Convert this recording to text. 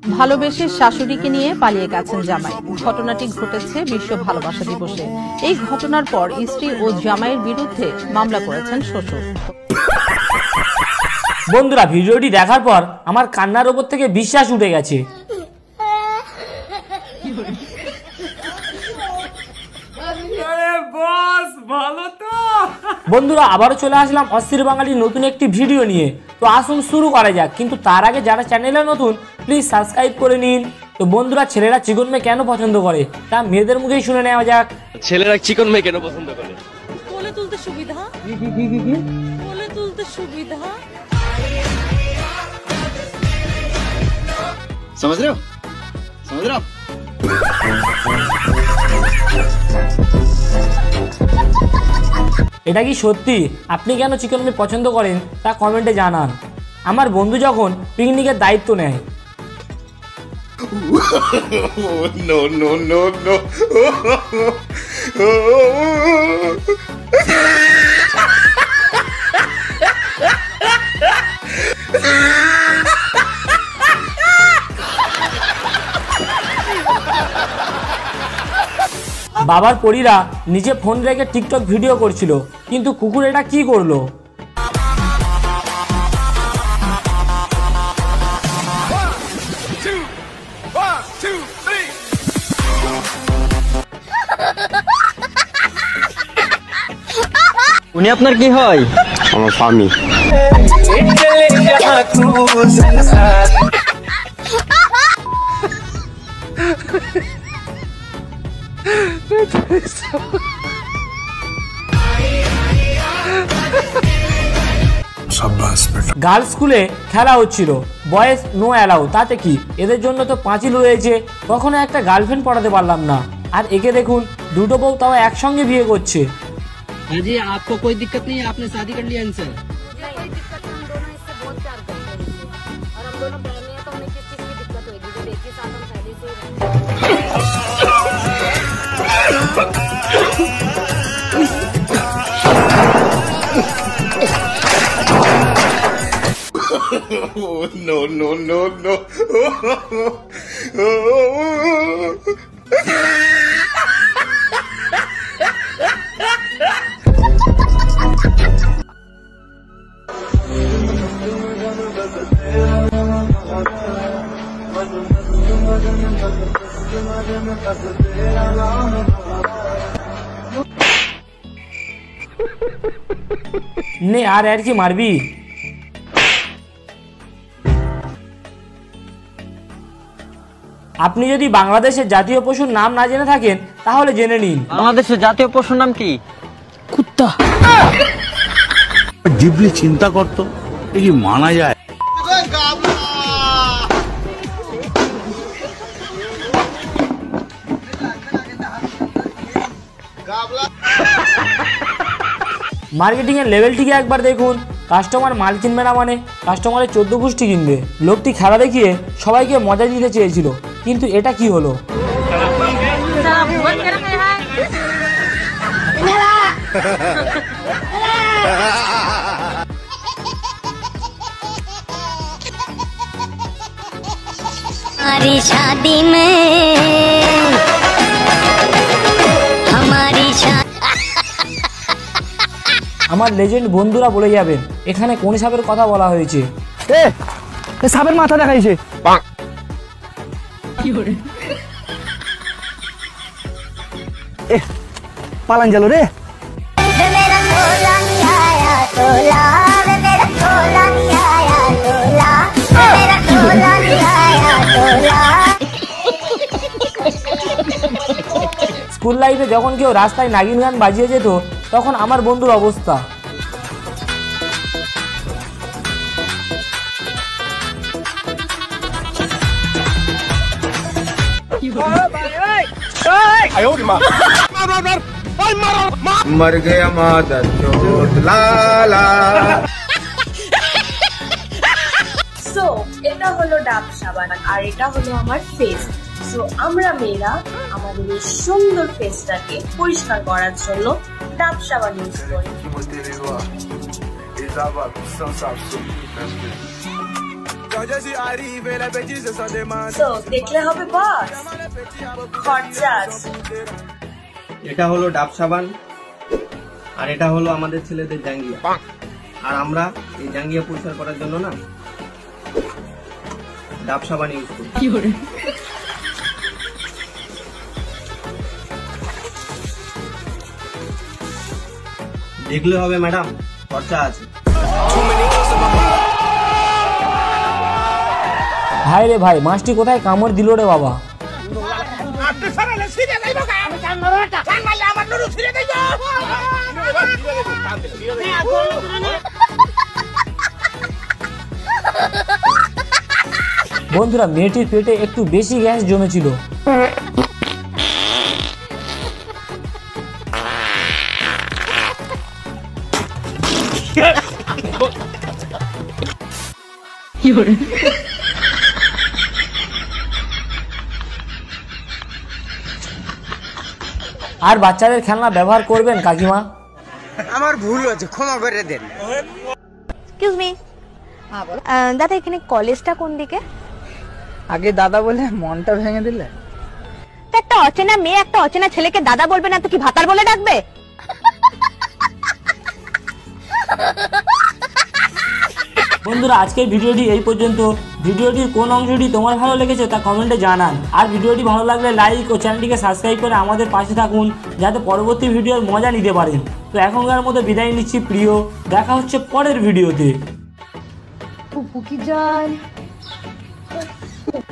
ভালোবেসে শাশুড়িকে নিয়ে পালিয়ে গেছেন জামাই। ঘটনাটি ঘটেছে বিশ্ব ভালোবাসা দিবসে। এই ঘটনার পর স্ত্রী ও জামাইয়ের বিরুদ্ধে মামলা করেছেন শ্বশুর। বন্ধুরা, ভিডিওটি দেখার পর আমার কান্নার উপর থেকে বিশ্বাস উঠে গেছে। বন্ধুরা, আবারও চলে আসলাম অস্থির বাঙালির নতুন একটি ভিডিও নিয়ে। তো আসুন শুরু করা যাক, কিন্তু তার আগে যারা চ্যানেলে নতুন প্লিজ সাবস্ক্রাইব করে নিন। তো বন্ধুরা, ছেলেরা চিকন মেয়ে কেন পছন্দ করে তা মেয়েদের মুখেই শুনে নেওয়া যাক। ছেলেরা চিকন মেয়ে কেন পছন্দ করে? কোলে তুলতে সুবিধা। কোলে তুলতে সুবিধা। समझ रहे हो? समझ रहे हो? এটা কি সত্যি? আপনি কেন চিকন মেয়ে পছন্দ করেন তা কমেন্টে জানান। আমার বন্ধু যখন পিকনিকের দায়িত্ব নেয়, no, no, no, no. বাবার পরীরা নিজে ফোন রেখে টিকটক ভিডিও করছিল, কিন্তু কুকুর এটা কি করলো? উনি আপনার কি হয়? আমার স্বামী। গার্লস স্কুলে খেলা হচ্ছিল, বয়েজ নো অ্যালাউ। তাতে কি, এদের জন্য তো পাঁচিল রয়েছে। কখনো একটা গার্লফ্রেন্ড পড়াতে পারলাম না, আর একে দেখুন দুটো বউ তাও একসঙ্গে বিয়ে করছে। जी आपको कोई दिक्कत नहीं है, आपने शादी कर लिया इनसे? कोई दिक्कत नहीं, हम दोनों इससे बहुत प्यार करते हैं इससे। और हम दोनों बहनें हैं तो हमें किस चीज़ की दिक्कत होगी जब एक ही साथ हम पहले से ही No, no, no, no. নে আর কি মারবি? আপনি যদি বাংলাদেশের জাতীয় পশুর নাম না জেনে থাকেন তাহলে জেনে নিন। বাংলাদেশের জাতীয় পশুর নাম কি? কুত্তা। ডিপলি চিন্তা করতো, এ কি মানা যায়? মার্কেটিং এর লেভেলটিকে একবার দেখুন। কাস্টমার মাল কিনবে না মানে কাস্টমারের 14 গোষ্ঠী কিনবে। লোকটি খেলা দেখিয়ে সবাইকে মজা দিতে চেয়েছিল, কিন্তু এটা কি হলো? हमारी शादी में हमारी আমার লেজেন্ড বন্ধুরা বলে যাবেন এখানে কোন সাপের কথা বলা হয়েছে। সাপের মাথা দেখাইছে। পালান গেল রে। স্কুল লাইফে যখন কেউ রাস্তায় নাগিন গান বাজিয়ে যেত তখন আমার বন্ধুর অবস্থা। मर गया मादर चोट लाला। সো এটা হলো ডাব সাবান আর এটা হলো আমার ফেস। সো আমরা মেয়েরা আমাদের এই সুন্দর ফেসটাকে পরিষ্কার করার জন্য ডাব সাবান ইউজ করি। তো দেখলে হবে বস, খরচা আছে। এটা হলো ডাব সাবান, আর এটা হলো আমাদের ছেলেদের জাঙ্গিয়া। আর আমরা এই জাঙ্গিয়া পরিষ্কার করার জন্য না ডাব সাবান ইউজ করি। দেখলে হবে ম্যাডাম, খরচা আছে। ভাই রে ভাই, মাছটি কোথায় কামড় দিল রে বাবা। বন্ধুরা, মেয়েটির পেটে একটু বেশি গ্যাস জমেছিল। আর বাচ্চাদের খেলনা ব্যবহার করবেন কাকিমা। আমার ভুল হয়েছে, ক্ষমা করে দেন। এক্সকিউজ মি, দাদা এখানে কলেজটা কোন দিকে? আগে দাদা বলে মনটা ভেঙে দিলে। তো একটা অচেনা মেয়ে একটা অচেনা ছেলেকে দাদা বলবে না তো কি ভাতার বলে ডাকবে? বন্ধুরা, আজকের ভিডিওটি এই পর্যন্ত। ভিডিওটির কোন অংশটি তোমার ভালো লেগেছে তা কমেন্টে জানান। আর ভিডিওটি ভালো লাগলে লাইক ও চ্যানেলটিকে সাবস্ক্রাইব করে আমাদের পাশে থাকুন, যাতে পরবর্তী ভিডিওর মজা নিতে পারেন। তো এখনকার মতো বিদায় নিচ্ছি প্রিয়, দেখা হচ্ছে পরের ভিডিওতে। পুকি জল।